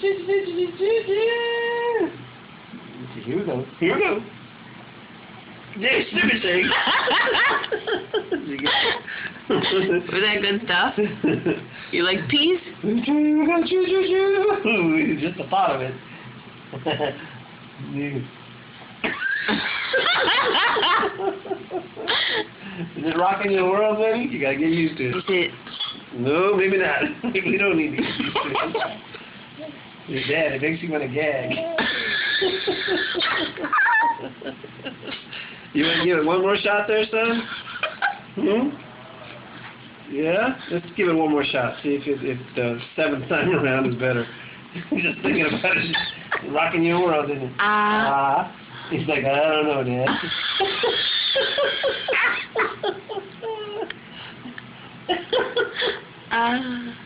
Here we go. Here we go. There's super thing. Was that good stuff? You like peas? Just the thought of it. Is it rocking your world, baby? You gotta get used to it. Is it? No, maybe not. We don't need to get used to it. Your dad, it makes you want to gag. You want to give it one more shot there, son? Hmm? Yeah? Let's give it one more shot. See if the seventh time around is better. Just thinking about it, rocking your world, isn't it? He's like, I don't know, Dad.